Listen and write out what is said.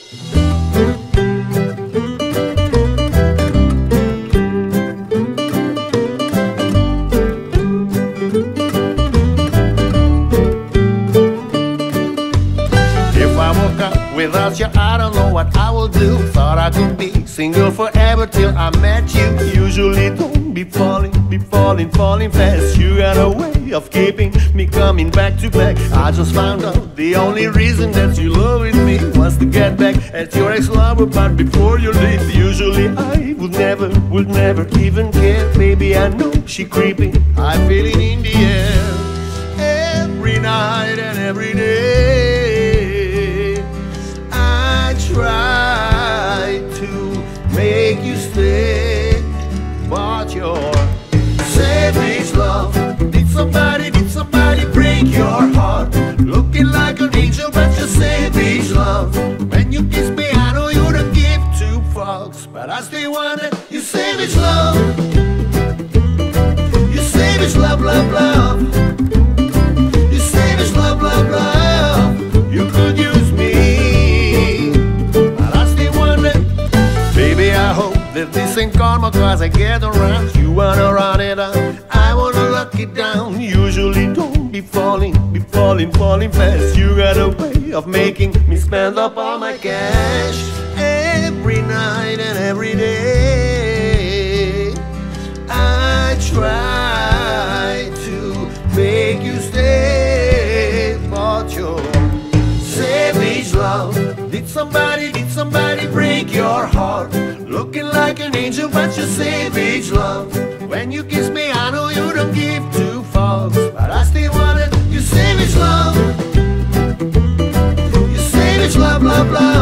Without you, I don't know what I will do. Thought I could be single forever till I met you. Usually don't be falling fast. You got a way of keeping me coming back to back. I just found out the only reason that you love with me was to get back at your ex-lover. But before you leave, usually I would never even care. Baby, I know she creeping, I feel it in the air. Every night and every day try to make you stay, but your savage love did somebody break your heart? Looking like an angel, but your savage love. When you kiss me, I know you don't give two fucks, but I still want it. You savage love, you savage love, love, love. You savage love, love, love. You could use me. I hope that this ain't karma, cause I get around. You wanna run it up, I wanna lock it down. Usually don't be falling fast. You got a way of making me spend up all my cash. Every night and every day I try to make you stay, but your savage love did somebody break your heart? Looking like an angel, but you're savage love. When you kiss me, I know you don't give two fucks, but I still want it. You savage love, you savage love, love, love.